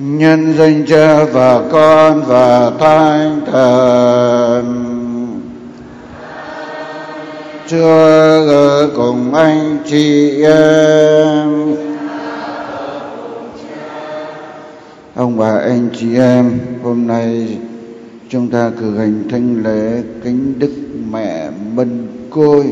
nhân danh Cha và Con và Thánh Thần. Chúa ở cùng anh chị em. Ông bà anh chị em, hôm nay chúng ta cử hành thánh lễ kính Đức Mẹ Mân Côi.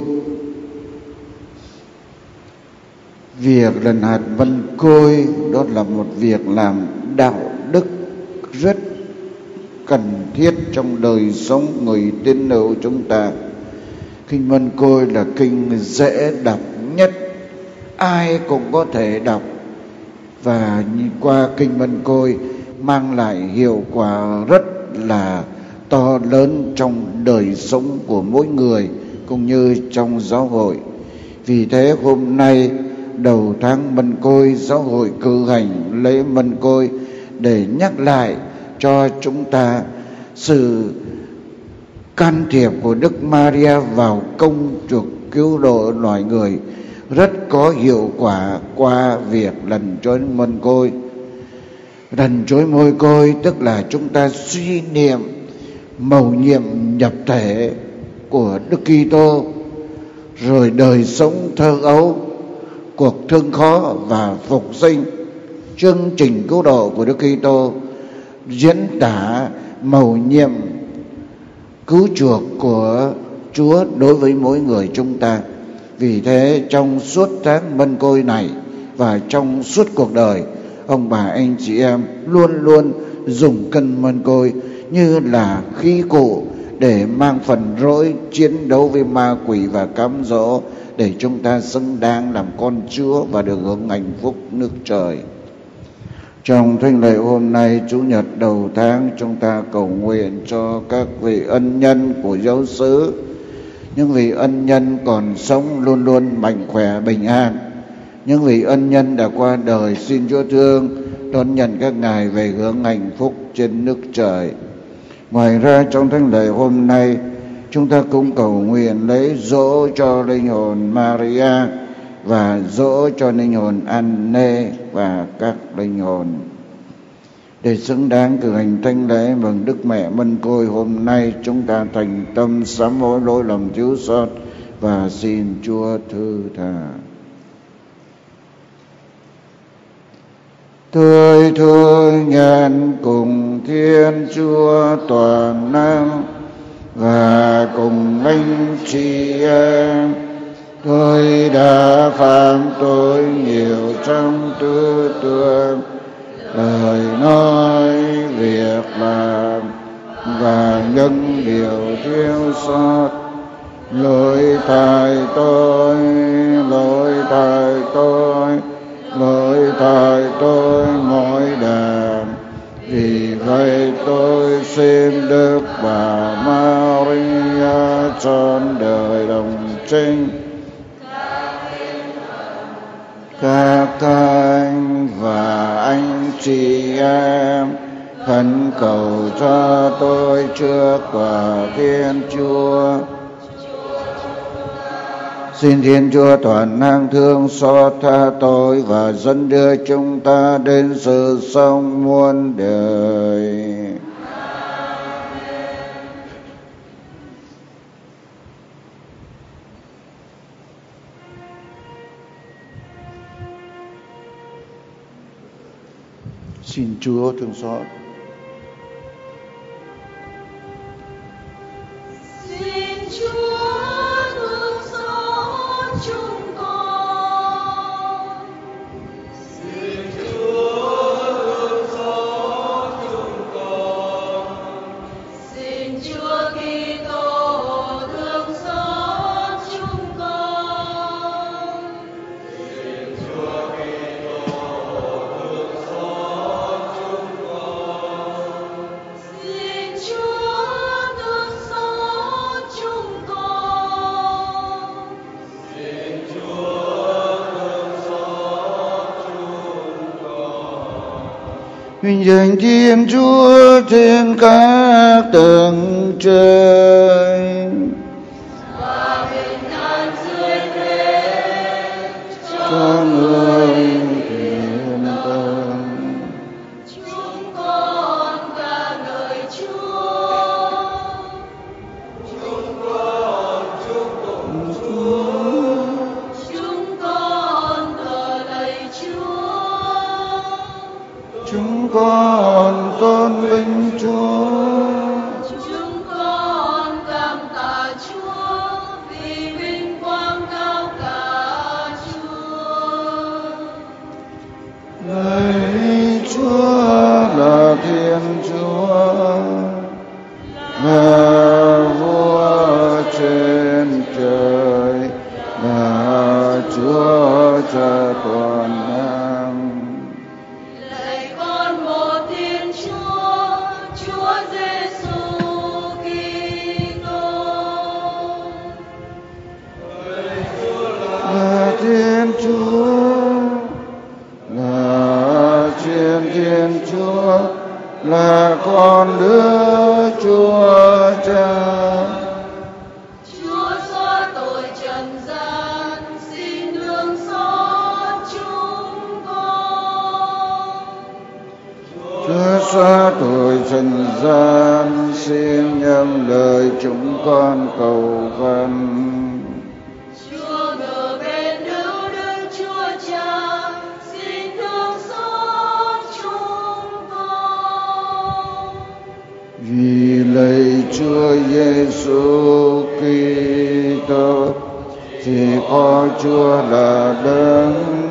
Việc lần hạt mân côi đó là một việc làm đạo đức rất cần thiết trong đời sống người tín hữu chúng ta. Kinh mân côi là kinh dễ đọc nhất, ai cũng có thể đọc, và qua kinh mân côi mang lại hiệu quả rất là to lớn trong đời sống của mỗi người cũng như trong giáo hội. Vì thế hôm nay đầu tháng mân côi, giáo hội cử hành lễ mân côi để nhắc lại cho chúng ta sự can thiệp của Đức Maria vào công cuộc cứu độ loài người rất có hiệu quả qua việc lần trối mân côi. Lần trối môi côi tức là chúng ta suy niệm mầu nhiệm nhập thể của Đức Kitô, rồi đời sống thơ ấu, cuộc thương khó và phục sinh, chương trình cứu độ của Đức Kitô diễn tả mầu nhiệm cứu chuộc của Chúa đối với mỗi người chúng ta. Vì thế trong suốt tháng mân côi này và trong suốt cuộc đời, ông bà anh chị em luôn luôn dùng cân mân côi như là khí cụ để mang phần rỗi chiến đấu với ma quỷ và cám dỗ, để chúng ta xứng đáng làm con Chúa và được hưởng hạnh phúc nước trời. Trong thánh lễ hôm nay, Chủ nhật đầu tháng, chúng ta cầu nguyện cho các vị ân nhân của giáo xứ. Những vị ân nhân còn sống luôn luôn mạnh khỏe bình an. Những vị ân nhân đã qua đời, xin Chúa thương đón nhận các ngài về hưởng hạnh phúc trên nước trời. Ngoài ra, trong thánh lễ hôm nay, chúng ta cũng cầu nguyện lấy dỗ cho linh hồn Maria và dỗ cho linh hồn Anne và các linh hồn. Để xứng đáng cử hành thánh lễ mừng Đức Mẹ Mân Côi hôm nay, chúng ta thành tâm sám hối lỗi lầm thiếu sót và xin Chúa thứ tha. Tôi nhận cùng Thiên Chúa toàn năng và cùng anh chị em, tôi đã phạm tội nhiều trong tư tưởng, lời nói, việc làm và những điều thiếu sót. Lỗi tại tôi mỗi đêm. Vì vậy tôi xin Đức Bà Maria trọn đời đồng trinh, các anh và anh chị em khẩn cầu cho tôi trước quả Thiên Chúa. Xin Thiên Chúa toàn năng thương xót tha tội và dẫn đưa chúng ta đến sự sống muôn đời. Xin Chúa thương xót. Vinh danh Thiên Chúa trên các tầng trời, và bình an dưới thế cho người thiện tâm. Chúa vua trên trời, là Chúa Cha toàn năng. Lạy con một Thiên Chúa, Chúa Giêsu Kitô. Là Thiên Chúa, là Thiên Chúa, là con Đức Chúa Cha. Chúa xóa tội trần gian, xin thương xót chúng con. Chúa xóa tội trần gian, xin nhầm lời chúng con cầu khẩn. Chúa ngự bên hữu Đức Chúa Cha, xin thương xót chúng con. Vì lạy Chúa Giêsu Kitô, chỉ có Chúa là Đấng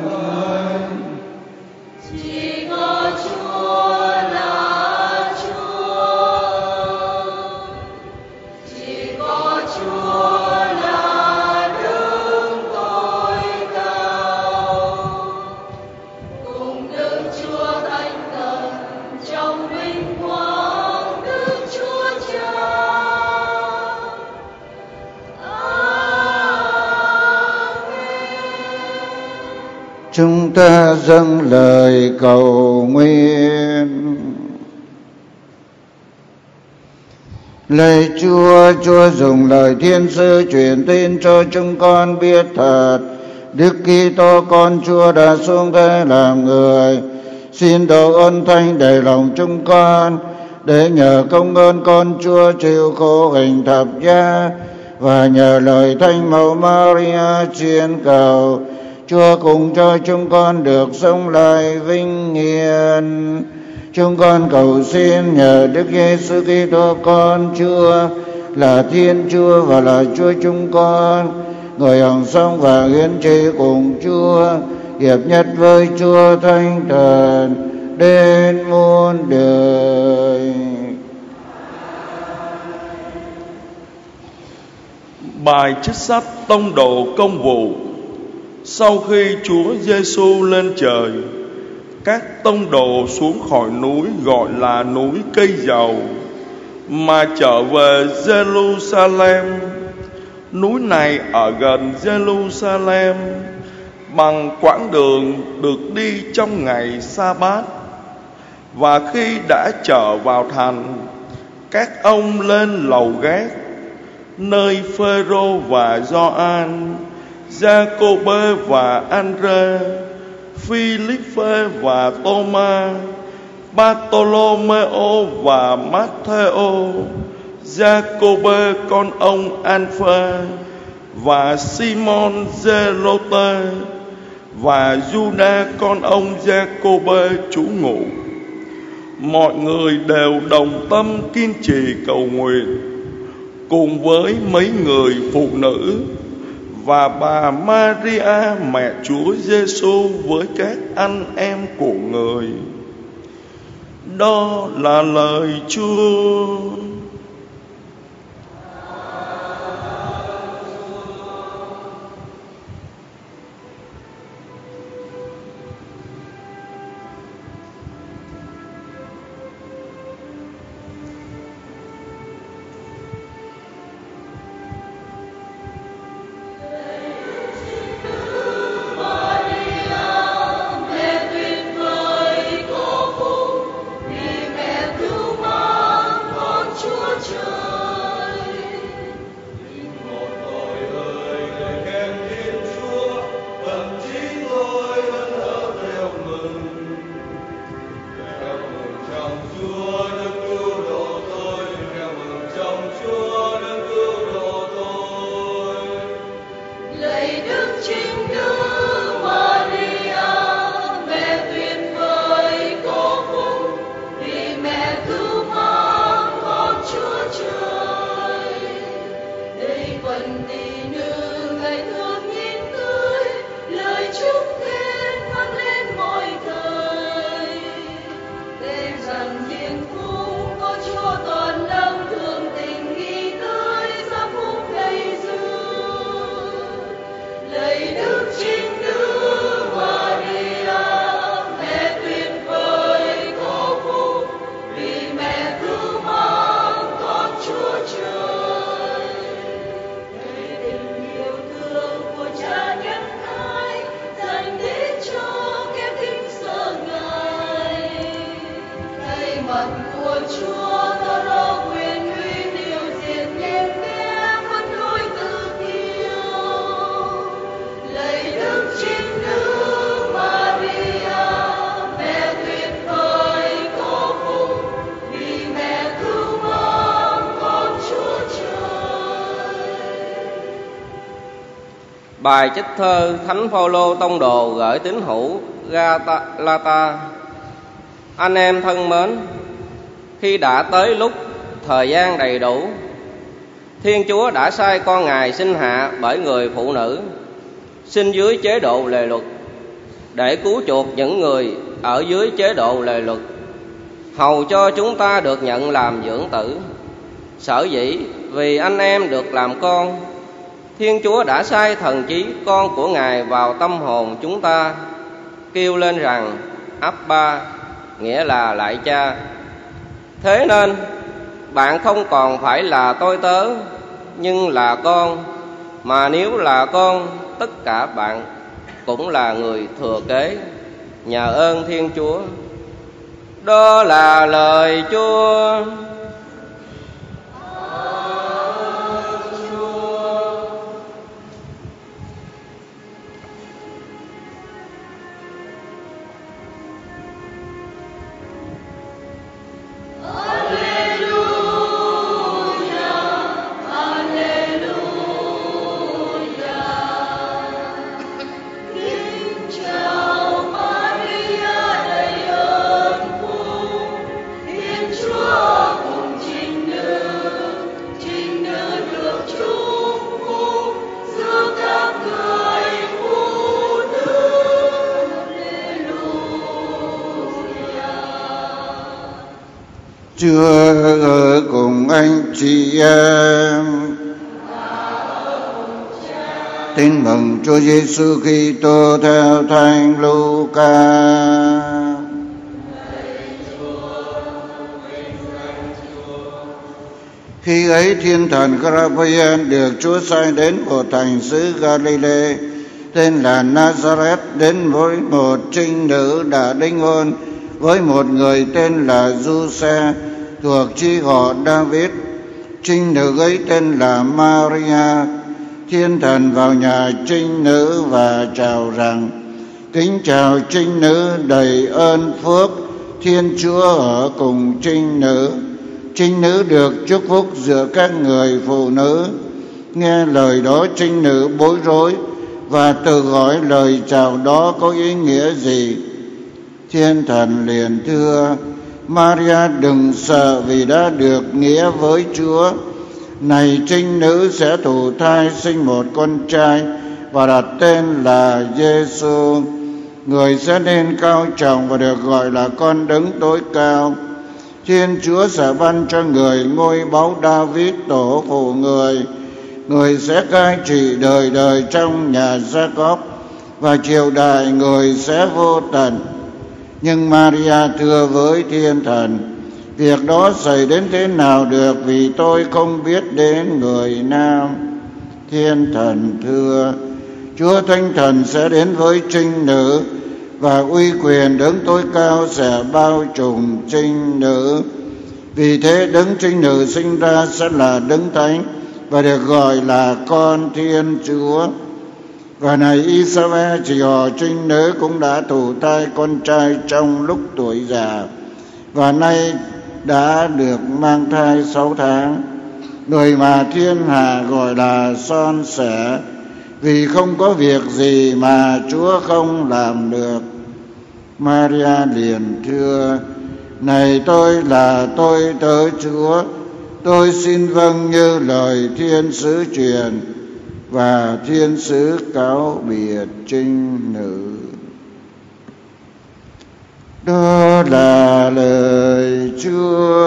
Chỉ có Chúa là Chúa, chỉ có Chúa là Đấng tối cao, cùng Đức Chúa Thánh Thần trong vinh quang Đức Chúa Cha. Chúng ta dâng lời cầu nguyện. Lạy Chúa, Chúa dùng lời thiên sứ truyền tin cho chúng con biết thật Đức Kitô con Chúa đã xuống thế làm người. Xin độ ơn thánh đầy lòng chúng con, để nhờ công ơn con Chúa chịu khổ hình thập giá và nhờ lời Thánh Mẫu Maria chiên cầu, Chúa cùng cho chúng con được sống lại vinh hiển. Chúng con cầu xin nhờ Đức Giêsu Kitô con Chúa, là Thiên Chúa và là Chúa chúng con, người hằng sống và hiến trị cùng Chúa, hiệp nhất với Chúa Thánh Thần đến muôn đời. Bài trích sách Tông Đồ Công Vụ. Sau khi Chúa Giêsu lên trời, các tông đồ xuống khỏi núi gọi là núi Cây Dầu, mà trở về Jerusalem. Núi này ở gần Jerusalem, bằng quãng đường được đi trong ngày Sa-bát. Và khi đã trở vào thành, các ông lên lầu gác, nơi Phêrô và Gioan, Giacôbê và Andrê, Philippe và Tô-ma, Bartolomeo và Mattheo, Giacôbê con ông Alpha và Simon Giê-lô-tê, và Giuđa con ông Giacôbê trú ngụ. Mọi người đều đồng tâm kiên trì cầu nguyện, cùng với mấy người phụ nữ và bà Maria mẹ Chúa Giêsu với các anh em của người. Đó là lời Chúa. Rằng thiên phú có Chúa toàn năng thường tình nghi tới. Bài trích thơ Thánh Phaolô tông đồ gửi tín hữu Galata. Anh em thân mến, khi đã tới lúc thời gian đầy đủ, Thiên Chúa đã sai con Ngài sinh hạ bởi người phụ nữ, sinh dưới chế độ lề luật, để cứu chuộc những người ở dưới chế độ lề luật, hầu cho chúng ta được nhận làm dưỡng tử. Sở dĩ vì anh em được làm con, Thiên Chúa đã sai thần chí con của Ngài vào tâm hồn chúng ta, kêu lên rằng Abba, nghĩa là lạy Cha. Thế nên bạn không còn phải là tôi tớ, nhưng là con, mà nếu là con, tất cả bạn cũng là người thừa kế, nhờ ơn Thiên Chúa. Đó là lời Chúa. Chúa ở cùng anh chị em. Tin mừng Chúa Giêsu Kitô theo Thánh Luca. Khi ấy thiên thần Gabriel được Chúa sai đến một thành xứ Galilee tên là Nazareth, đến với một trinh nữ đã đính hôn với một người tên là Giuse thuộc chi họ David. Trinh nữ ấy tên là Maria. Thiên thần vào nhà trinh nữ và chào rằng: Kính chào trinh nữ đầy ơn phước, Thiên Chúa ở cùng trinh nữ. Trinh nữ được chúc phúc giữa các người phụ nữ. Nghe lời đó, trinh nữ bối rối và tự hỏi lời chào đó có ý nghĩa gì. Thiên thần liền thưa: Maria, đừng sợ, vì đã được nghĩa với Chúa. Này, trinh nữ sẽ thụ thai sinh một con trai và đặt tên là Giêsu. Người sẽ nên cao trọng và được gọi là con Đấng Tối Cao. Thiên Chúa sẽ ban cho người ngôi báu David tổ phụ người. Người sẽ cai trị đời đời trong nhà Gia-cốp, và triều đại người sẽ vô tận. Nhưng Maria thưa với thiên thần: Việc đó xảy đến thế nào được, vì tôi không biết đến người nam. Thiên thần thưa: Chúa Thánh Thần sẽ đến với trinh nữ, và uy quyền Đấng Tối Cao sẽ bao trùm trinh nữ. Vì thế Đấng trinh nữ sinh ra sẽ là Đấng Thánh, và được gọi là con Thiên Chúa. Và này, Isabel chị họ trinh nữ cũng đã thụ thai con trai trong lúc tuổi già, và nay đã được mang thai 6 tháng. Người mà thiên hạ gọi là son sẻ, vì không có việc gì mà Chúa không làm được. Maria liền thưa: Này, tôi là tôi tớ Chúa, tôi xin vâng như lời thiên sứ truyền. Và thiên sứ cáo biệt trinh nữ. Đó là lời Chúa.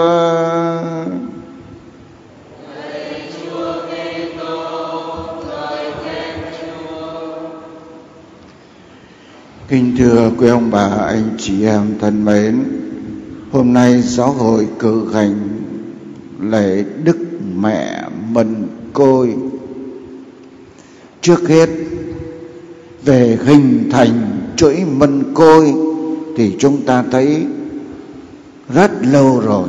Kính thưa quý ông bà, anh chị em thân mến, hôm nay giáo hội cử hành lễ Đức Mẹ Mân Côi. Trước hết, về hình thành chuỗi mân côi thì chúng ta thấy rất lâu rồi.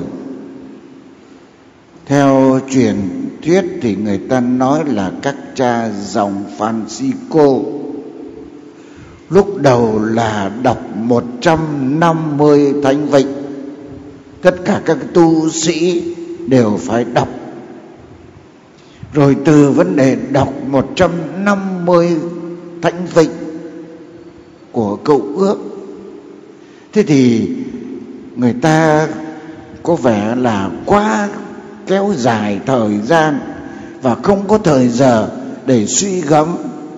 Theo truyền thuyết thì người ta nói là các cha dòng Francisco lúc đầu là đọc 150 thánh vịnh. Tất cả các tu sĩ đều phải đọc. Rồi từ vấn đề đọc 150 thánh vịnh của Cựu Ước. Thế thì người ta có vẻ là quá kéo dài thời gian và không có thời giờ để suy gẫm.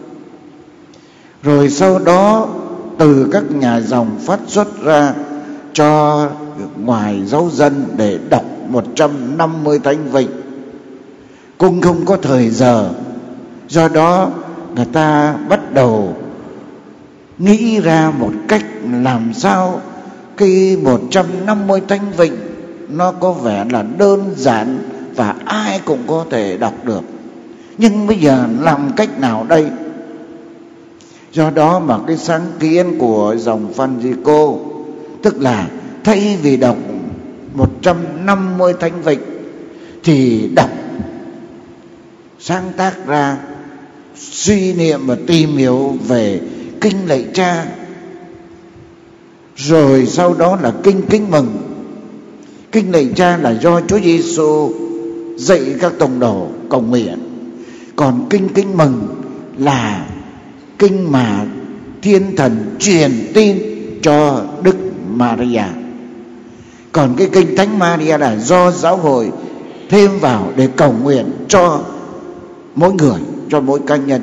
Rồi sau đó từ các nhà dòng phát xuất ra cho ngoài giáo dân để đọc 150 thánh vịnh, cũng không có thời giờ. Do đó người ta bắt đầu nghĩ ra một cách làm sao cái 150 thánh vịnh nó có vẻ là đơn giản và ai cũng có thể đọc được. Nhưng bây giờ làm cách nào đây? Do đó mà cái sáng kiến của dòng Francisco, tức là thay vì đọc 150 thánh vịnh thì đọc, sáng tác ra, suy niệm và tìm hiểu về kinh lạy Cha, rồi sau đó là kinh kính mừng. Kinh lạy Cha là do Chúa Giêsu dạy các tông đồ cầu nguyện, còn kinh kính mừng là kinh mà Thiên Thần truyền tin cho Đức Maria. Còn cái kinh Thánh Maria là do giáo hội thêm vào để cầu nguyện cho mỗi người, cho mỗi cá nhân.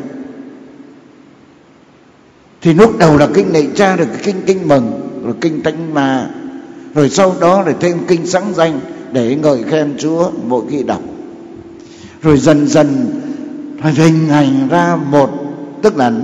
Thì lúc đầu là kinh lạy Cha, rồi kinh kính mừng, rồi kinh Thánh Ma, rồi sau đó là thêm kinh sáng danh để ngợi khen Chúa mỗi khi đọc. Rồi dần dần hình thành ra một, tức là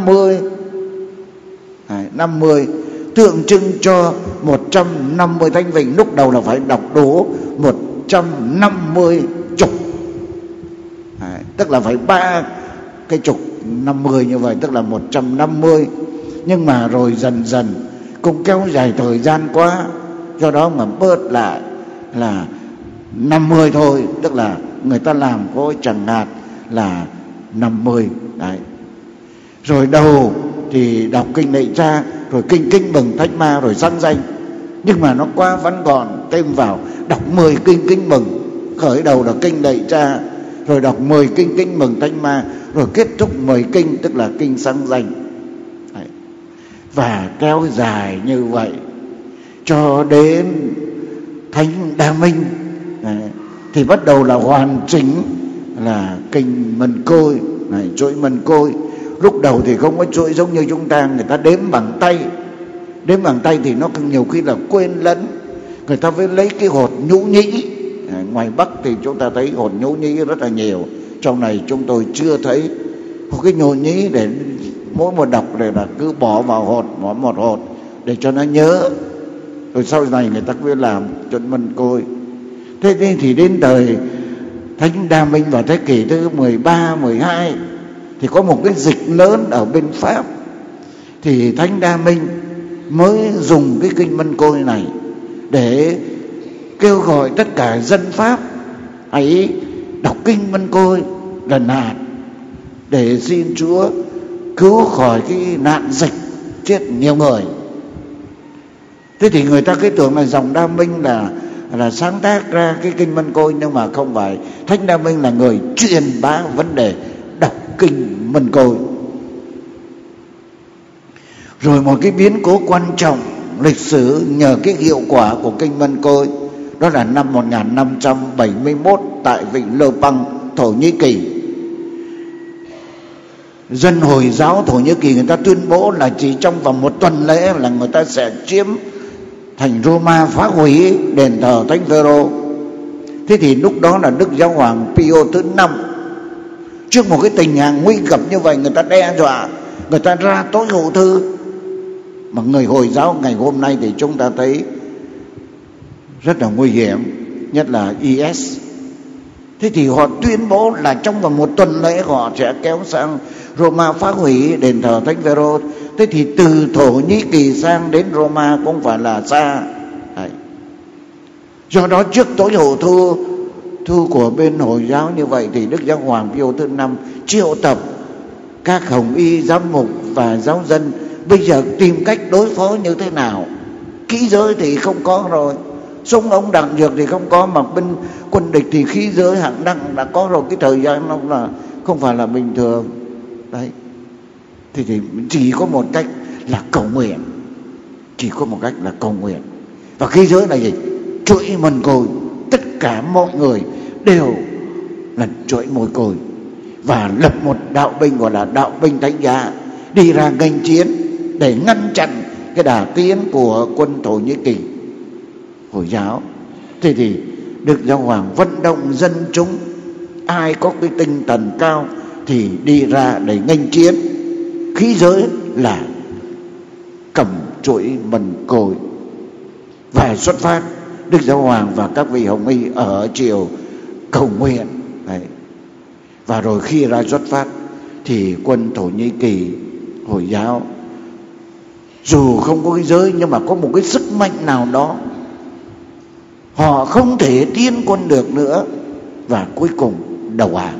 50 tượng trưng cho 150 thánh vịnh. Lúc đầu là phải đọc đủ 150 chục, tức là phải 3 cái chục 50 như vậy, tức là 150. Nhưng mà rồi dần dần cũng kéo dài thời gian quá, do đó mà bớt lại là 50 thôi, tức là người ta làm có chẳng hạn là 50 đấy. Rồi đầu thì đọc kinh lạy Cha, rồi kinh kính mừng Thánh Ma, rồi sáng danh. Nhưng mà nó quá vắn gọn, thêm vào đọc 10 kinh kính mừng. Khởi đầu là kinh lạy Cha, rồi đọc 10 kinh kính mừng Thánh Ma, rồi kết thúc 10 kinh, tức là kinh sáng danh đấy. Và kéo dài như vậy cho đến Thánh Đa Minh đấy. Thì bắt đầu là hoàn chỉnh là kinh Mân Côi này, chuỗi Mân Côi. Lúc đầu thì không có chuỗi giống như chúng ta, người ta đếm bằng tay. Đếm bằng tay thì nó nhiều khi là quên lẫn. Người ta phải lấy cái hột nhũ nhĩ. Ngoài Bắc thì chúng ta thấy hột nhũ nhĩ rất là nhiều, trong này chúng tôi chưa thấy một cái nhũ nhĩ để mỗi một đọc để là cứ bỏ vào hột, bỏ một hột để cho nó nhớ. Rồi sau này người ta cứ làm chuỗi Mân Côi. Thế thì đến đời Thánh Đa Minh vào thế kỷ thứ 13, 12 thì có một cái dịch lớn ở bên Pháp. Thì Thánh Đa Minh mới dùng cái kinh Mân Côi này để kêu gọi tất cả dân Pháp hãy đọc kinh Mân Côi lần hạt để xin Chúa cứu khỏi cái nạn dịch chết nhiều người. Thế thì người ta cái tưởng là dòng Đa Minh là sáng tác ra cái kinh Mân Côi, nhưng mà không phải. Thánh Đa Minh là người truyền bá vấn đề đọc kinh Mân Côi. Rồi một cái biến cố quan trọng lịch sử nhờ cái hiệu quả của kinh Mân Côi, đó là năm 1571 tại vịnh Lơ Păng, Thổ Nhĩ Kỳ. Dân Hồi giáo Thổ Nhĩ Kỳ người ta tuyên bố là chỉ trong vòng một tuần lễ là người ta sẽ chiếm thành Roma, phá hủy đền thờ Thánh Phêrô. Thế thì lúc đó là Đức Giáo Hoàng Pio thứ 5, trước một cái tình trạng nguy cấp như vậy, người ta đe dọa, người ta ra tối hậu thư. Mà người Hồi giáo ngày hôm nay thì chúng ta thấy rất là nguy hiểm, nhất là IS. Thế thì họ tuyên bố là trong vòng một tuần lễ họ sẽ kéo sang Roma, phá hủy đền thờ Thánh Phêrô. Thế thì từ Thổ Nhĩ Kỳ sang đến Roma cũng phải là xa. Đấy. Do đó trước tối hậu thư của bên Hồi giáo như vậy thì Đức Giáo Hoàng Pio thứ 5 triệu tập các hồng y, giám mục và giáo dân bây giờ tìm cách đối phó như thế nào. Khí giới thì không có rồi, súng ống đạn dược thì không có, mà bên quân địch thì khí giới hạng nặng đã có rồi. Cái thời gian nó là không phải là bình thường đấy. thì chỉ có một cách là cầu nguyện, chỉ có một cách là cầu nguyện. Và khí giới là gì? Chuỗi mân côi, tất cả mọi người đều là chuỗi môi côi và lập một đạo binh gọi là đạo binh thánh giá đi ra nghênh chiến để ngăn chặn cái đà tiến của quân Thổ Nhĩ Kỳ Hồi giáo. Thế thì Đức Giáo Hoàng vận động dân chúng, ai có cái tinh thần cao thì đi ra để nghênh chiến. Khí giới là cầm chuỗi mân côi và xuất phát. Đức Giáo Hoàng và các vị hồng y ở triều cầu nguyện. Đấy. Và rồi khi ra xuất phát thì quân Thổ Nhĩ Kỳ Hồi giáo dù không có cái giới nhưng mà có một cái sức mạnh nào đó, họ không thể tiến quân được nữa và cuối cùng đầu hàng.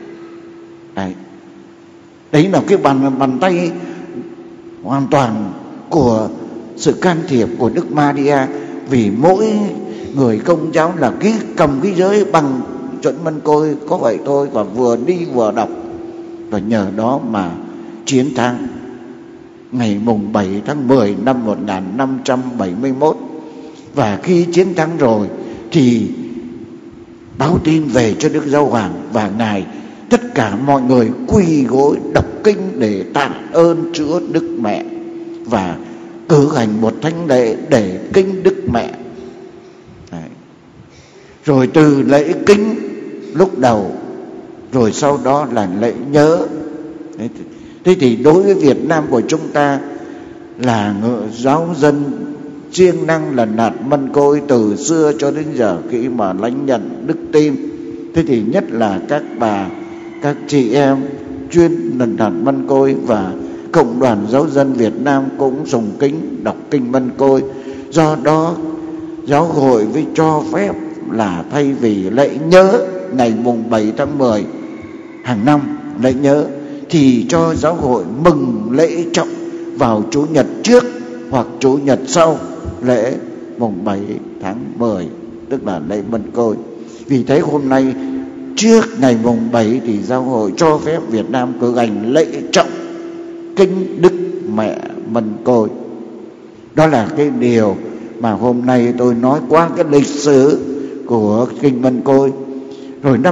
Đấy là cái bàn tay hoàn toàn của sự can thiệp của Đức Maria. Vì mỗi người Công giáo là cái cầm cái giới bằng chuẩn mân côi có vậy thôi, và vừa đi vừa đọc, và nhờ đó mà chiến thắng ngày mùng 7 tháng 10 năm 1571. Và khi chiến thắng rồi thì báo tin về cho Đức Giáo Hoàng, và Ngài tất cả mọi người quỳ gối đọc kinh để tạ ơn Chúa Đức Mẹ và cử hành một thánh lễ để kính Đức Mẹ. Đấy. Rồi từ lễ kính lúc đầu, rồi sau đó là lễ nhớ. Đấy. Thế thì đối với Việt Nam của chúng ta là giáo dân siêng năng là nạt mân côi từ xưa cho đến giờ khi mà lãnh nhận đức tin. Thế thì nhất là các bà, các chị em chuyên lần nạt mân côi, và Cộng đoàn Giáo dân Việt Nam cũng sùng kính đọc kinh mân côi. Do đó giáo hội mới cho phép là thay vì lễ nhớ ngày mùng 7 tháng 10 hàng năm lễ nhớ, thì cho giáo hội mừng lễ trọng vào Chủ nhật trước hoặc Chủ nhật sau lễ mùng 7 tháng 10, tức là lễ mân côi. Vì thế hôm nay trước ngày mùng 7 thì giáo hội cho phép Việt Nam cử hành lễ trọng kính Đức Mẹ Mân Côi. Đó là cái điều mà hôm nay tôi nói qua cái lịch sử của kinh Mân Côi. Rồi năm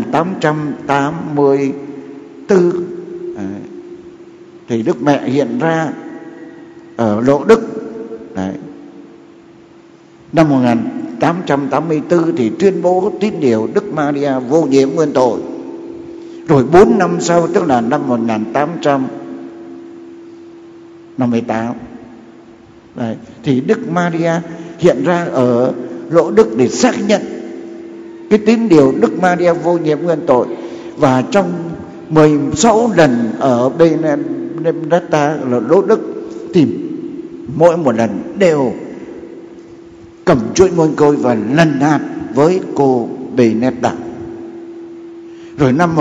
1884 thì Đức Mẹ hiện ra ở Lộ Đức. Đấy. Năm 1884 thì tuyên bố tín điều Đức Maria vô nhiễm nguyên tội. Rồi 4 năm sau, tức là năm 1858, đấy, thì Đức Maria hiện ra ở Lỗ Đức để xác nhận cái tín điều Đức Maria vô nhiễm nguyên tội. Và trong 16 lần ở bên đất ta là Lỗ Đức thì mỗi một lần đều cầm chuỗi mân côi và lần hạt với cô Benedetta. Rồi năm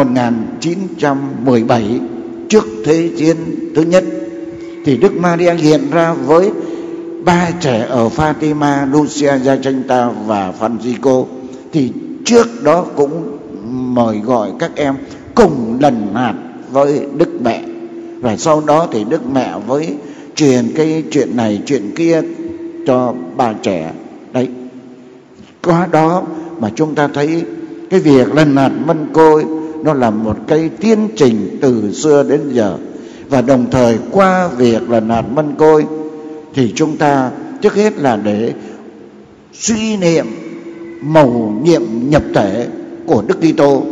1917, trước Thế chiến thứ nhất, thì Đức Maria hiện ra với 3 trẻ ở Fatima, Lucia Jacinta và Francisco. Thì trước đó cũng mời gọi các em cùng lần hạt với Đức Mẹ. Và sau đó thì Đức Mẹ với truyền cái chuyện này chuyện kia cho 3 trẻ. Đấy, qua đó mà chúng ta thấy cái việc lần hạt mân côi nó là một cái tiến trình từ xưa đến giờ. Và đồng thời qua việc lần hạt mân côi thì chúng ta trước hết là để suy niệm mầu nhiệm nhập thể của Đức Kitô,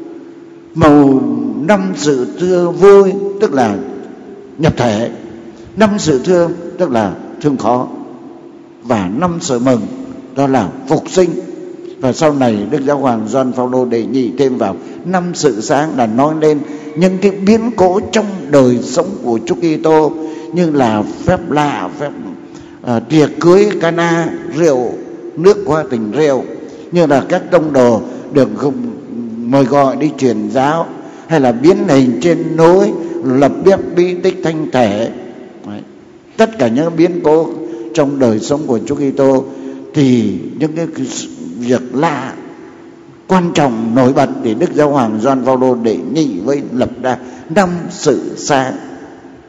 mầu năm sự thương vui tức là nhập thể, năm sự thương tức là thương khó, và năm sự mừng đó là phục sinh. Và sau này Đức Giáo hoàng Gioan Phaolô đệ nhị thêm vào năm sự sáng là nói lên những cái biến cố trong đời sống của Chúa Kitô, như là phép lạ, phép tiệc cưới Cana, rượu nước hoa tình rượu, như là các tông đồ được mời gọi đi truyền giáo, hay là biến hình trên núi, lập bếp bí tích thanh thể. Đấy. Tất cả những biến cố trong đời sống của Chúa Kitô thì những cái việc lạ quan trọng nổi bật thì Đức Giáo hoàng Gioan Phaolô đệ nhị với lập ra năm sự sáng.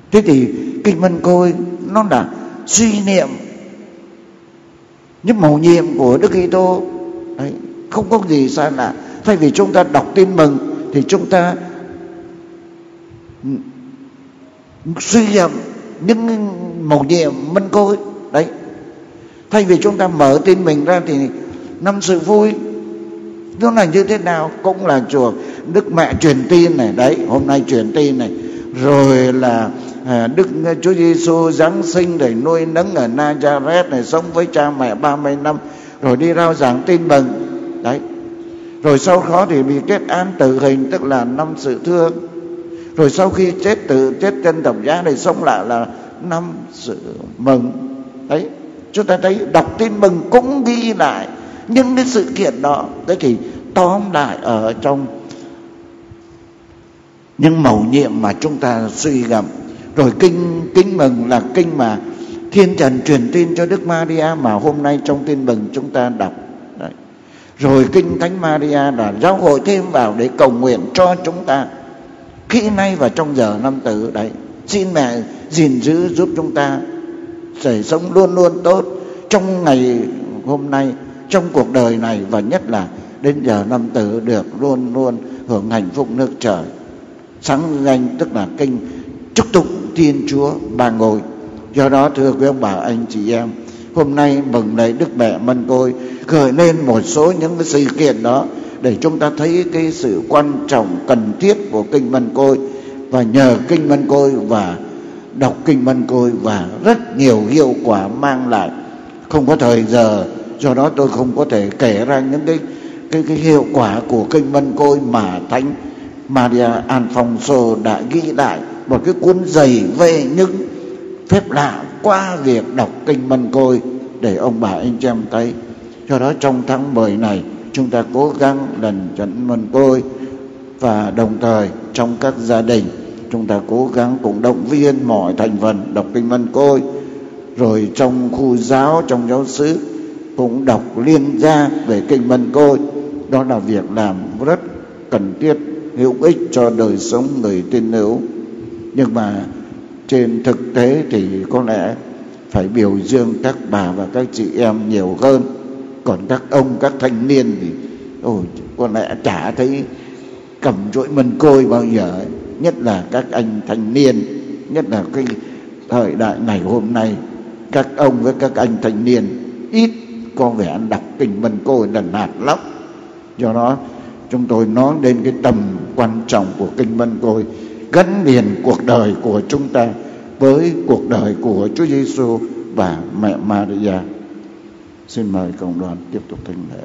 Thế thì kinh Mân Côi nó là suy niệm những mầu nhiệm của Đức Kitô. Đấy, không có gì xa lạ. Thay vì chúng ta đọc tin mừng thì chúng ta suy niệm những mầu nhiệm Mân Côi. Đấy, thay vì chúng ta mở tin mình ra thì năm sự vui nó là như thế nào? Cũng là chùa Đức Mẹ truyền tin này, đấy, hôm nay truyền tin này, rồi là Đức Chúa Giêsu Giáng sinh để nuôi nấng ở Nazareth này, sống với cha mẹ 30 năm, rồi đi rao giảng tin mừng, đấy, rồi sau đó thì bị kết án tử hình, tức là năm sự thương, rồi sau khi chết trên thập giá này sống lại là năm sự mừng. Đấy, chúng ta thấy đọc tin mừng cũng ghi lại những cái sự kiện đó. Thế thì tóm lại ở trong những mầu nhiệm mà chúng ta suy gẫm. Rồi kinh mừng là kinh mà Thiên Trần truyền tin cho Đức Maria mà hôm nay trong tin mừng chúng ta đọc. Đấy. Rồi kinh Thánh Maria là giáo hội thêm vào để cầu nguyện cho chúng ta khi nay và trong giờ năm tử. Đấy, xin mẹ gìn giữ giúp chúng ta để sống luôn luôn tốt trong ngày hôm nay, trong cuộc đời này, và nhất là đến giờ năm tử được luôn luôn hưởng hạnh phúc nước trời. Sáng danh tức là kinh chúc tụng Thiên Chúa Ba Ngôi. Do đó thưa quý ông bà anh chị em, hôm nay mừng lễ Đức Mẹ Mân Côi gợi lên một số những cái sự kiện đó để chúng ta thấy cái sự quan trọng cần thiết của kinh Mân Côi, và nhờ kinh Mân Côi và đọc kinh Mân Côi và rất nhiều hiệu quả mang lại. Không có thời giờ, do đó tôi không có thể kể ra những cái hiệu quả của kinh Mân Côi mà Thánh Maria Alfonso đã ghi lại một cái cuốn dày về những phép lạ qua việc đọc kinh Mân Côi để ông bà anh chị em thấy. Do đó trong tháng 10 này chúng ta cố gắng lần dẫn Mân Côi, và đồng thời trong các gia đình chúng ta cố gắng cùng động viên mọi thành phần đọc kinh Mân Côi. Rồi trong khu giáo, trong giáo xứ cũng đọc liên gia về kinh Mân Côi. Đó là việc làm rất cần thiết, hữu ích cho đời sống người tín hữu. Nhưng mà trên thực tế thì có lẽ phải biểu dương các bà và các chị em nhiều hơn. Còn các ông, các thanh niên thì có lẽ chả thấy cầm chuỗi Mân Côi bao giờ ấy. Nhất là các anh thanh niên, nhất là cái thời đại ngày hôm nay, các ông với các anh thanh niên ít có vẻ đọc kinh Mân Côi lần hạt lắm. Do đó chúng tôi nói đến cái tầm quan trọng của kinh Mân Côi, gắn liền cuộc đời của chúng ta với cuộc đời của Chúa Giêsu và mẹ Maria. Xin mời cộng đoàn tiếp tục thánh lễ.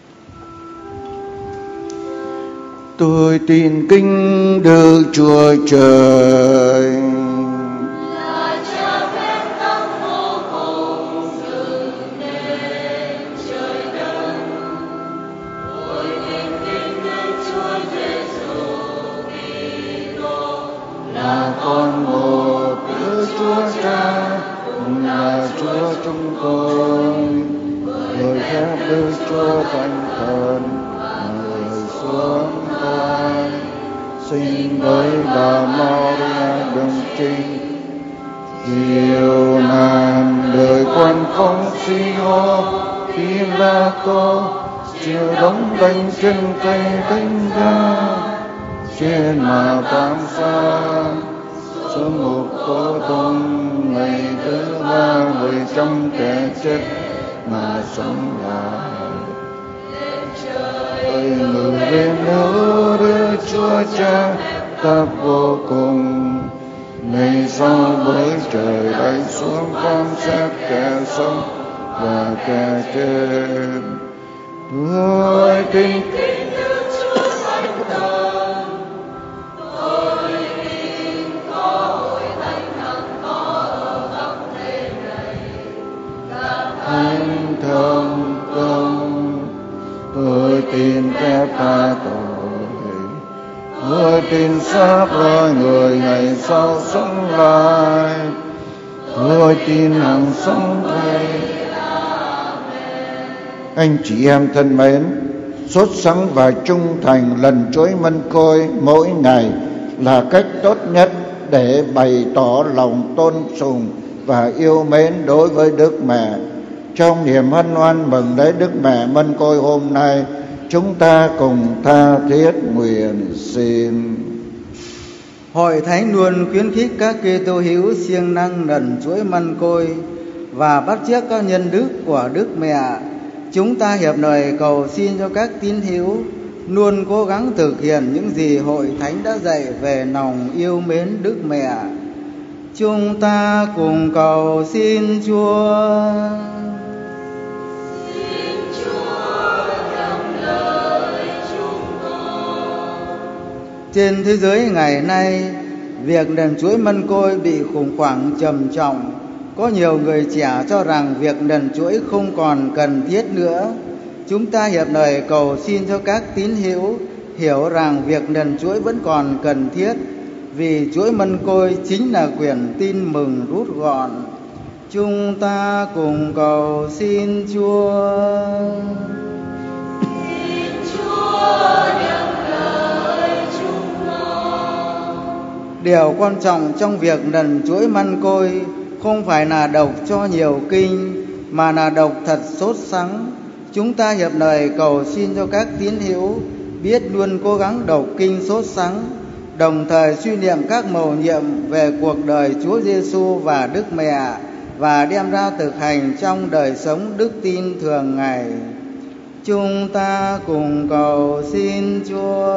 Tôi tin kính Đức Chúa Trời, là Cha phép tắc vô cùng dựng nên trời đất. Tôi tin kính Đức Chúa Giêsu Kitô, là con một Đức Chúa Cha, cùng là Chúa chúng tôi. Người phép Đức Chúa Thánh Thần người xuống tai, sinh với bà Maria đồng trinh, chịu nạn đời quan phong Sio Pilato, chịu đóng đinh trên cây thánh giá, trên mà tam sa xuống một cố tung, ngày thứ ba người trong kẻ chết mà sống lại. Ơi người bên hữu Đức Chúa Cha ta vô cùng, ngày sau với trời bay xuống phán xét kẻ sống và kẻ chết. Tôi tin Đức Chúa Thánh Thần, tôi tin có hội thánh thần có ở khắp thế này, các Thánh Thần công. Tôi tin phép tha tội, tôi tin xác loài người ngày sau sống lại, tôi tin hằng sống thay. Anh chị em thân mến, sốt sắng và trung thành lần chuỗi Mân Côi mỗi ngày là cách tốt nhất để bày tỏ lòng tôn sùng và yêu mến đối với Đức Mẹ. Trong niềm hân hoan mừng lấy Đức Mẹ Mân Côi hôm nay, chúng ta cùng tha thiết nguyện xin. Hội Thánh luôn khuyến khích các Kitô hữu siêng năng lần chuỗi Mân Côi và bắt chước các nhân đức của Đức Mẹ. Chúng ta hiệp lời cầu xin cho các tín hữu luôn cố gắng thực hiện những gì Hội Thánh đã dạy về lòng yêu mến Đức Mẹ. Chúng ta cùng cầu xin Chúa. Xin Chúa nhậm lời chúng con. Trên thế giới ngày nay, việc lần chuỗi Mân Côi bị khủng hoảng trầm trọng. Có nhiều người trẻ cho rằng việc lần chuỗi không còn cần thiết nữa. Chúng ta hiệp lời cầu xin cho các tín hữu hiểu rằng việc lần chuỗi vẫn còn cần thiết, vì chuỗi Mân Côi chính là quyển tin mừng rút gọn. Chúng ta cùng cầu xin Chúa. Xin Chúa nhậm lời chúng con. Điều quan trọng trong việc lần chuỗi Mân Côi không phải là đọc cho nhiều kinh, mà là đọc thật sốt sắng. Chúng ta hiệp lời cầu xin cho các tín hữu biết luôn cố gắng đọc kinh sốt sắng, đồng thời suy niệm các mầu nhiệm về cuộc đời Chúa Giêsu và Đức Mẹ, và đem ra thực hành trong đời sống đức tin thường ngày. Chúng ta cùng cầu xin Chúa.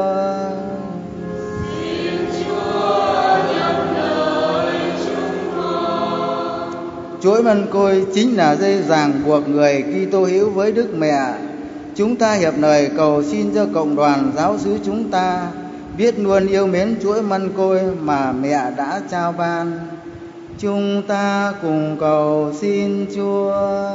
Xin Chúa nhậm lời chúng con. Chuỗi Mân Côi chính là dây ràng buộc người Kitô hữu với Đức Mẹ. Chúng ta hiệp lời cầu xin cho cộng đoàn giáo xứ chúng ta biết luôn yêu mến chuỗi Mân Côi mà Mẹ đã trao ban. Chúng ta cùng cầu xin Chúa.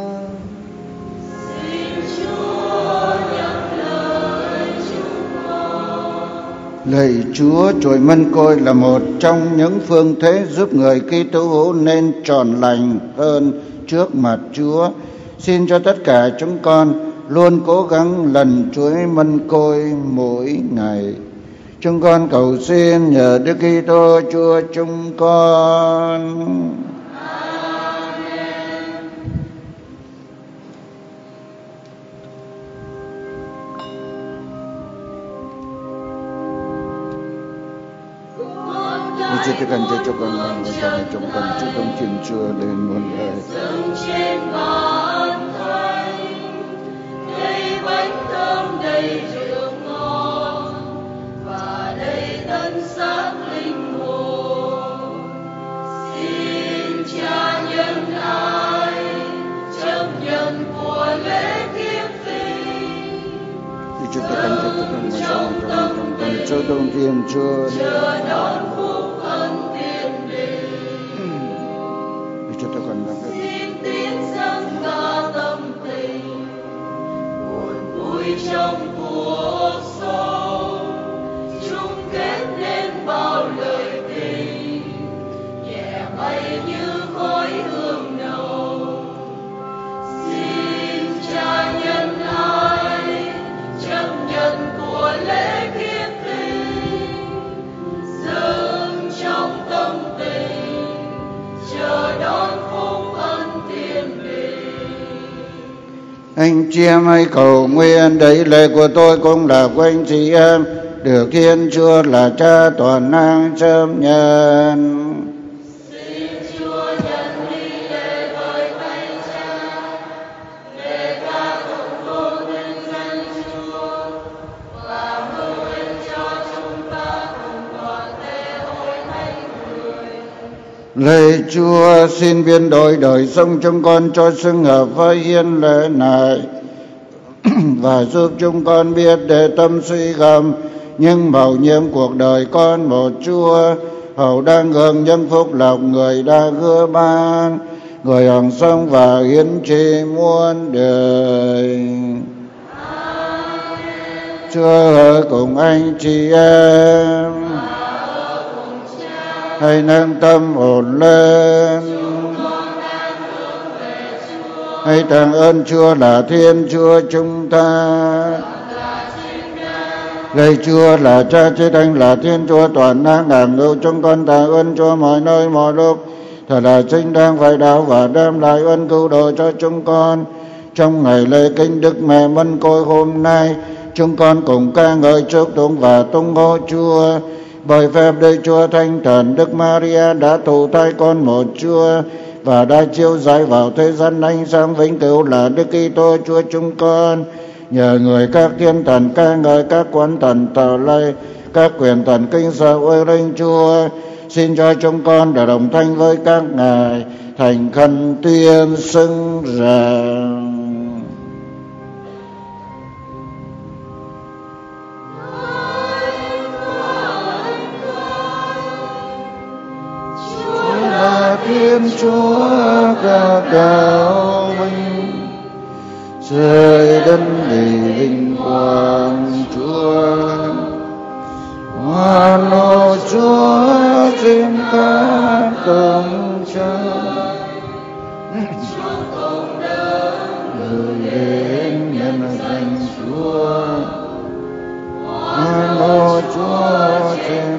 Xin Chúa nhậm lời chúng con. Lạy Chúa, chuỗi Mân Côi là một trong những phương thế giúp người Kitô hữu nên trọn lành hơn trước mặt Chúa. Xin cho tất cả chúng con luôn cố gắng lần chuỗi Mân Côi mỗi ngày. Chúng con cầu xin nhờ Đức Kitô Chúa chúng con. Amen. Chúa tất cả cho con mang người ta trong con chúc công Thiên Chúa lên muôn đời. Dâng trên bàn thánh, đầy bánh thơm đầy rượu ngon và đầy tân xác linh hồn. Xin Cha nhân ái chấp nhận của lễ kiếp sinh. Chúa tất cả cho con mang trong con chúc công Thiên Chúa Chờ đón phúc ân thiên đình. Chúa tất cả Xin tiếng dâng ca tâm tình, buồn vui trong cuộc sống, chung kết nên bao lời tình, nhẹ bay như khói hương nồng. Xin Cha nhân ái chấp nhận của lễ kiếp sinh, dâng trong tâm tình, chờ đón phúc ân thiên đình. Anh chị em hãy cầu nguyện, đấy lời của tôi cũng là của anh chị em, được Thiên Chúa là Cha toàn năng chấp nhận. Xin Chúa nhận đi lễ với Thánh Cha, để ca tụng tôn vinh danh Chúa, và mưu ơn cho chúng ta cùng toàn thể hội thánh người. Lạy Chúa, xin biến đổi đời sống chúng con cho xứng hợp với hiến lễ này và giúp chúng con biết để tâm suy gầm những mầu nhiệm cuộc đời con một Chúa, hầu đang hưởng những phúc lộc người đã hứa ban, người hằng sống và hiến tri muôn đời. Chúa ở cùng anh chị em, hãy nâng tâm hồn lên, hãy tạ ơn Chúa là Thiên Chúa chúng ta. Lạy Chúa là Cha chí thánh, là Thiên Chúa toàn năng ngàn ngự, chúng con tạ ơn Chúa mọi nơi mọi lúc, thật là chính đáng phải đạo và đem lại ơn cứu độ cho chúng con. Trong ngày lễ kính Đức Mẹ Mân Côi hôm nay, chúng con cùng ca ngợi chúc tụng và tung hô Chúa. Bởi phép Đức Chúa Thánh Thần, Đức Maria đã thụ thai con một Chúa và đã chiếu rọi vào thế gian ánh sáng vĩnh cửu là Đức Kitô Chúa chúng con. Nhờ người các thiên thần ca ngợi, các quan thần tờ lạy, các quyền thần kinh sợ ôi linh Chúa, xin cho chúng con được đồng thanh với các ngài thành khẩn tuyên xưng rằng: Chúa là Thiên Chúa cao cao vinh, trời đất đầy vinh quang Chúa. Hoan hô Chúa trên các tầng trời, người đến nhân danh Chúa. Hoan hô Chúa trên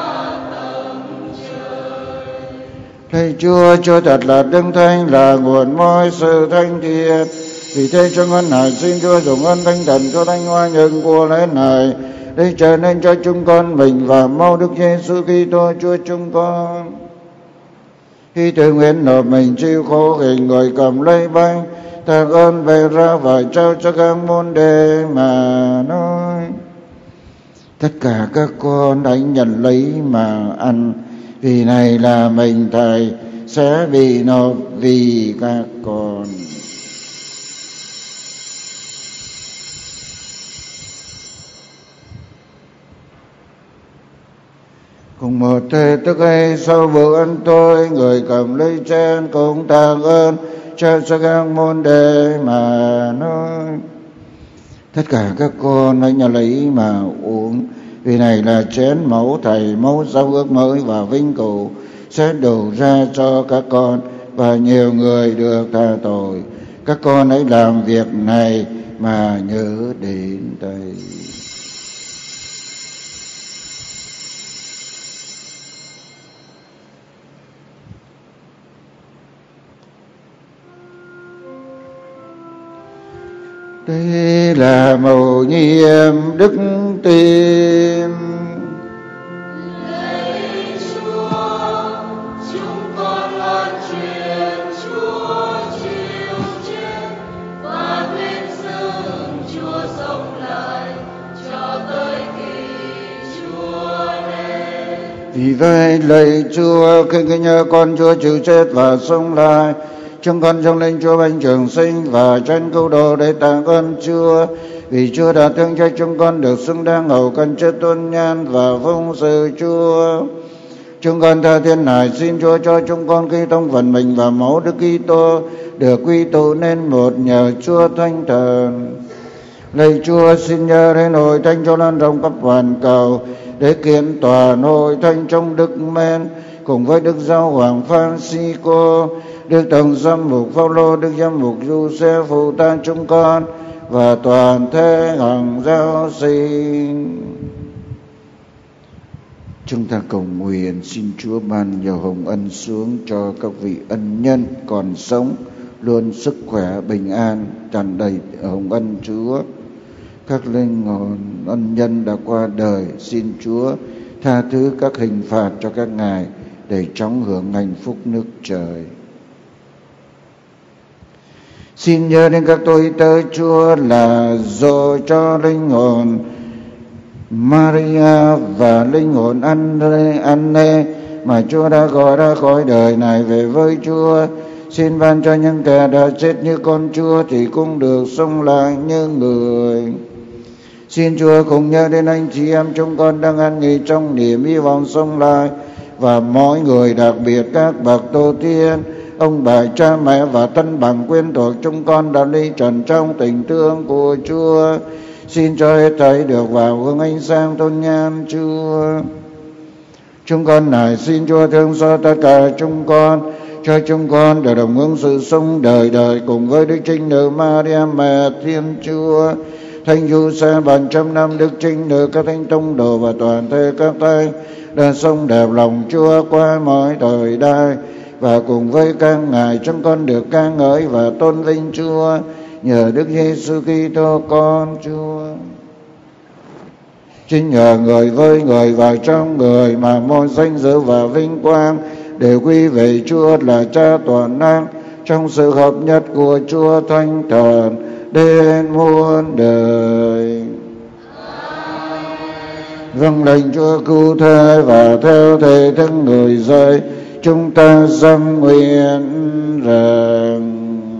Thầy Chúa thật là Đức Thánh, là nguồn mọi sự thanh thiện. Vì thế chúng con nài xin Chúa dùng ơn Thánh Thần cho thánh hoa nhân của lễ này để trở nên cho chúng con mình và mau Đức Giêsu Kitô Chúa chúng con. Khi tự nguyện nộp mình chịu khổ hình người cầm lấy bánh, tạ ơn bày ra và trao cho các môn đệ mà nói: Tất cả các con hãy nhận lấy mà ăn, vì này là mình Thầy sẽ bị nộp vì các con. Cùng một thế tức ấy, sau bữa ăn tối, người cầm lấy chén cũng tạ ơn trao cho các môn đệ mà nói: Tất cả các con hãy nhận lấy mà uống, vì này là chén máu Thầy, máu giao ước mới và vinh cửu sẽ đổ ra cho các con và nhiều người được tha tội. Các con hãy làm việc này mà nhớ đến Thầy. Đây là mầu nhiệm đức tin. Lạy Chúa, chúng con loan truyền Chúa chịu chết và tuyên xưng Chúa sống lại cho tới khi Chúa đến. Vì vậy lạy Chúa, khi nhớ con Chúa chịu chết và sống lại, chúng con dâng lên Chúa bánh trường sinh và chén cứu độ để tạ ơn Chúa, vì Chúa đã thương cho chúng con được xứng đáng hầu cần chết tôn nhan và vinh sự Chúa. Chúng con tha thiết nài xin Chúa cho chúng con khi thông phần mình và máu Đức Kitô được quy tụ nên một nhờ Chúa Thánh Thần. Lạy Chúa, xin nhớ đến hội thánh cho lan rộng khắp hoàn cầu để kiện toàn hội thánh trong đức mến, cùng với Đức Giáo hoàng Francisco, Đức Tổng giám mục Phaolô, Đức giám mục Giuse phụ tá chúng con và toàn thể hằng giáo sinh. Chúng ta cầu nguyện xin Chúa ban nhiều hồng ân xuống cho các vị ân nhân còn sống, luôn sức khỏe bình an, tràn đầy hồng ân Chúa. Các linh hồn ân nhân đã qua đời, xin Chúa tha thứ các hình phạt cho các ngài để chóng hưởng hạnh phúc nước trời. Xin nhớ đến các tôi tớ Chúa là dỗ cho linh hồn Maria và linh hồn Anne mà Chúa đã gọi ra khỏi đời này về với Chúa. Xin ban cho những kẻ đã chết như con Chúa thì cũng được sống lại như người. Xin Chúa cùng nhớ đến anh chị em chúng con đang an nghỉ trong niềm hy vọng sống lại, và mỗi người, đặc biệt các bậc tổ tiên, ông bà, cha mẹ và thân bằng quyến thuộc chúng con đã đi trần trong tình thương của Chúa. Xin cho hết thảy được vào hương ánh sáng tôn nhan Chúa. Chúng con nài xin Chúa thương xót tất cả chúng con, cho chúng con được đồng hưởng sự sống đời đời cùng với Đức Trinh Nữ Maria mẹ Thiên Chúa, Thánh du xe 700 năm đức trinh nữ các thánh tông đồ và toàn thể các thánh đã sống đẹp lòng Chúa qua mọi thời đại, và cùng với các ngài chúng con được ca ngợi và tôn vinh Chúa nhờ Đức Giêsu Kitô con Chúa. Chính nhờ người với người và trong người mà mọi danh dự và vinh quang đều quy về Chúa là Cha toàn năng, trong sự hợp nhất của Chúa Thánh Thần đến muôn đời. Vâng lệnh Chúa cứu thế và theo thầy thức người dạy, chúng ta dâng nguyện rằng: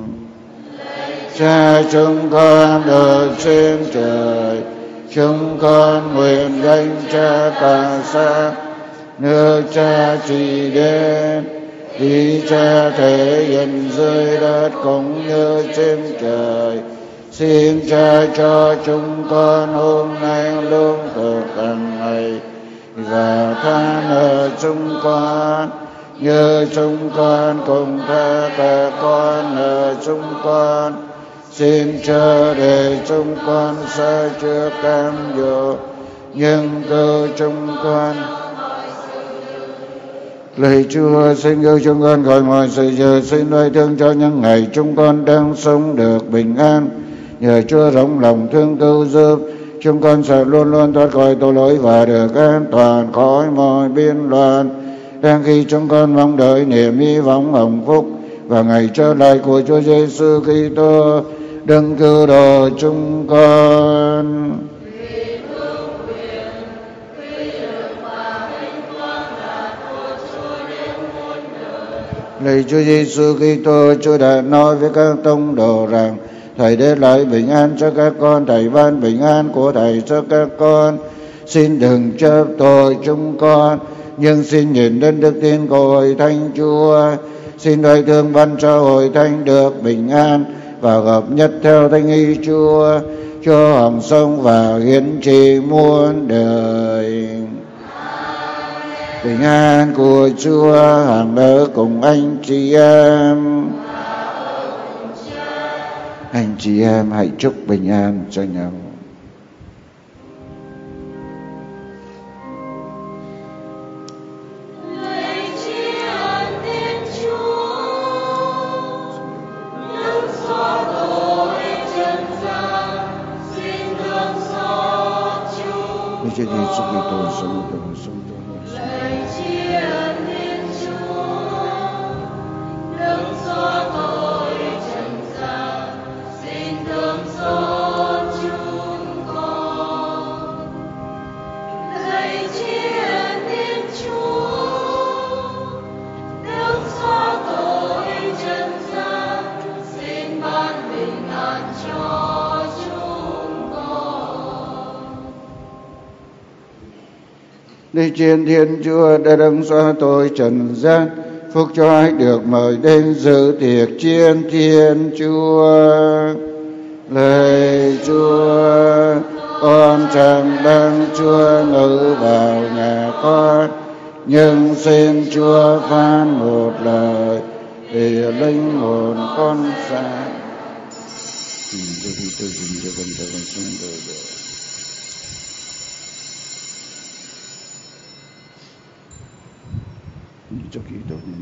Cha chúng con ở trên trời, chúng con nguyện danh Cha tỏa sáng, nước Cha trị đến, ý Cha thể hiện dưới đất cũng như trên trời. Xin Cha cho chúng con hôm nay lương thực hàng ngày, và tha nợ chúng con như chúng con cũng tha kẻ con nợ chúng con. Xin chớ để chúng con sa trước cám dỗ, nhưng cứu chúng con. Lạy Chúa, xin cứu chúng con khỏi mọi sự dữ, xin nuôi thương cho những ngày chúng con đang sống được bình an. Nhờ Chúa rộng lòng thương cứu giúp, chúng con sẽ luôn luôn thoát khỏi tội lỗi và được an toàn khỏi mọi biên loạn. Đang khi chúng con mong đợi niềm hy vọng hạnh phúc và ngày trở lại của Chúa Giêsu Kitô, đấng cứu độ chúng con. Lạy Chúa Giêsu Kitô, Chúa đã nói với các tông đồ rằng Thầy để lại bình an cho các con, Thầy ban bình an của Thầy cho các con. Xin đừng chấp tội chúng con, nhưng xin nhìn đến đức tin của Hội Thánh Chúa. Xin đại thương ban cho Hội Thánh được bình an và hợp nhất theo thánh ý Chúa, cho hằng sống và hiến trị muôn đời. Bình an của Chúa hằng ở cùng anh chị em. Anh chị em hãy chúc bình an cho nhau. Chúa Giêsu Kitô sống từ sống từ Lạy Thiên Thiên Chúa đã đấng xóa tội trần gian, phúc cho ai được mời đến dự tiệc chiên Thiên Chúa. Lạy Chúa, con chẳng đáng Chúa ngự vào nhà con, nhưng xin Chúa phán một lời để linh hồn con sáng. Cho kỹ tốt nên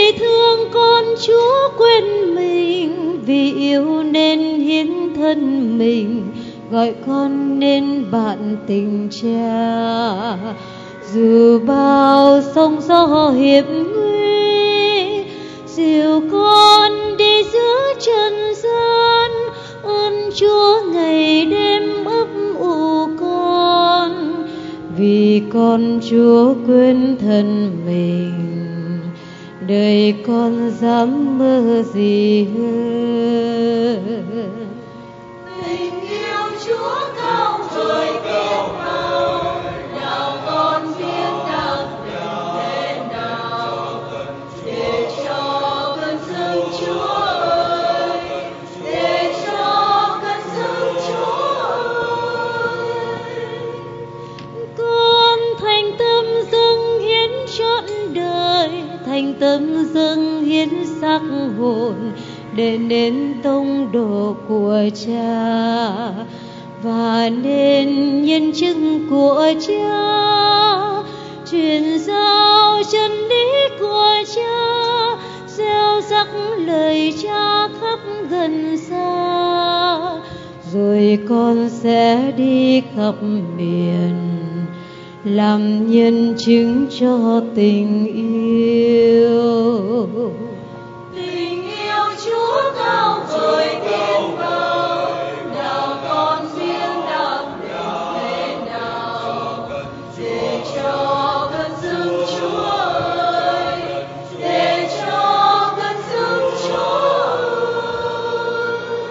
vì thương con Chúa quên mình, vì yêu nên hiến thân mình, gọi con nên bạn tình cha. Dù bao sóng gió hiểm nguy, dìu con đi giữa trần gian, ơn Chúa ngày đêm ấp ủ con. Vì con Chúa quên thân mình, đời con dám mơ gì hơn. Tình yêu Chúa cao vời biết bao, nào con biết đặc biệt thế nào, để cho cơn sương Chúa ơi, để cho cơn sương Chúa ơi. Con thành tâm dâng hiến trọn đời, thành tâm dâng hiến xác hồn, để nên tông đồ của Cha và nên nhân chứng của Cha, truyền giao chân lý của Cha, gieo rắc lời Cha khắp gần xa. Rồi con sẽ đi khắp miền, làm nhân chứng cho tình yêu. Tình yêu Chúa cao vời biết bao, nào con biết đặc biệt thế nào, để cho cơn sương Chúa ơi, để cho cơn sương Chúa ơi.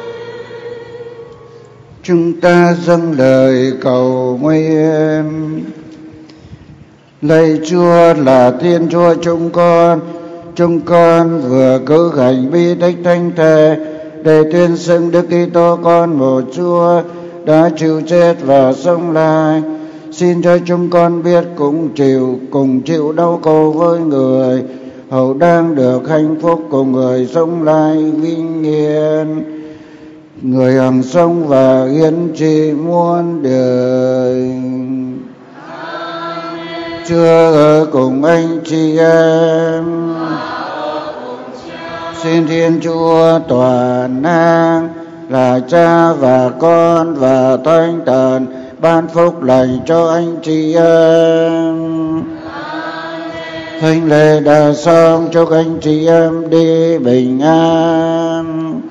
Chúng ta dâng lời cầu nguyện. Lạy Chúa là Thiên Chúa chúng con vừa cử hành bí tích thánh thể để tuyên xưng Đức Kitô con một Chúa đã chịu chết và sống lại. Xin cho chúng con biết cùng chịu đau khổ với người, hầu đang được hạnh phúc cùng người sống lại vinh hiển, người hằng sống và hiến trị muôn đời. Chúa ở cùng anh chị em. Xin Thiên Chúa toàn năng là Cha và Con và Thánh Thần ban phúc lành cho anh chị em. Thánh lễ đã xong, chúc anh chị em đi bình an.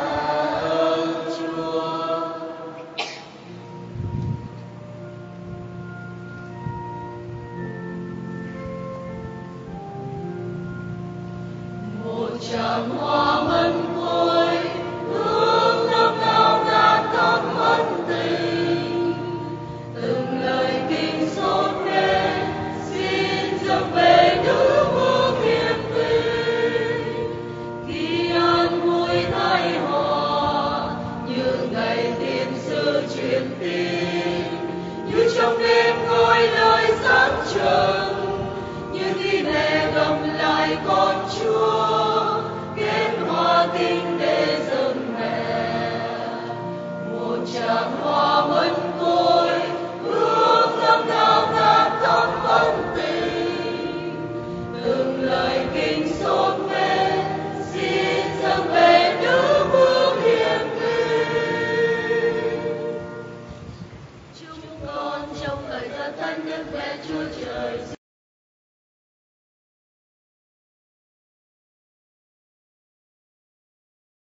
Tràng hoa mân côi, hương thơm ngào ngạt thơm ân tình. Từng lời kinh sốt lên, xin dâng về nữ vương hiền tình. Khi an vui thay hòa, như ngày tiên sư truyền tin, như trong đêm ngôi lời sáng trần, như khi mẹ gặp lại con Chúa, kết hoa kinh để dâng mẹ. Một tràng hoa mân côi, hương thơm ngào ngạt thơm ân tình. Từng lời kinh sốt lên, xin dâng về nữ vương hiền tình. Chúng con trong lời ta thánh Đức Mẹ Chúa Trời.